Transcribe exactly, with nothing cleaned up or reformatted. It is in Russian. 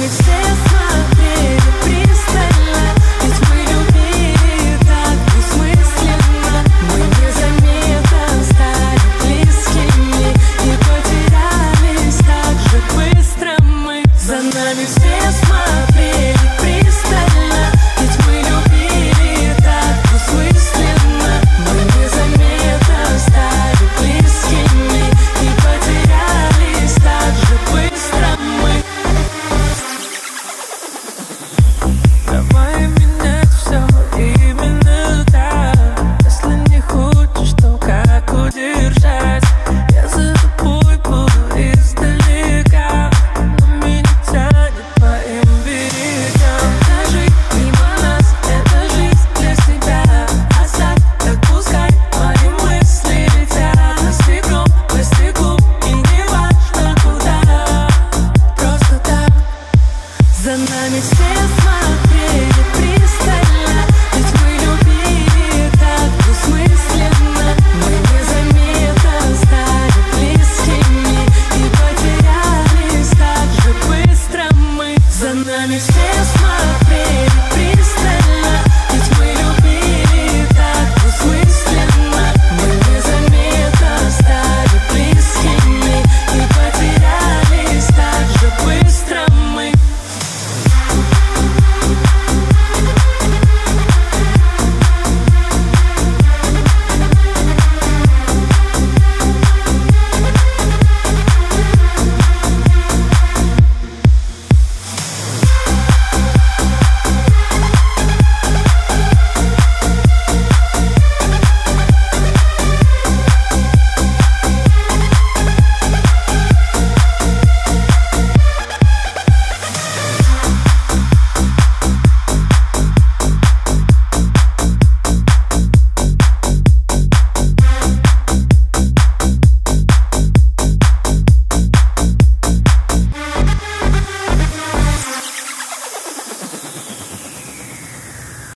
нами все смотрели пристально, ведь мы любили так двусмысленно. Мы незаметно стали близкими и потерялись так же быстро мы. За нами все смотрели пристально, ведь мы любили так двусмысленно. Мы незаметно стали близкими и потерялись так же быстро мы. Давай менять все именно так. Если не хочешь, то как удержать? Я за тобой буду издалека, но меня тянет по им берегам. Это жизнь мимо нас, это жизнь для себя. Оставь, так пускай мои мысли летят на стеклом, по стеклу, и не важно куда. Просто так. За нами все смотрели пристально, ведь мы любили так двусмысленно. Мы незаметно стали близкими и потерялись так же быстро мы. За нами все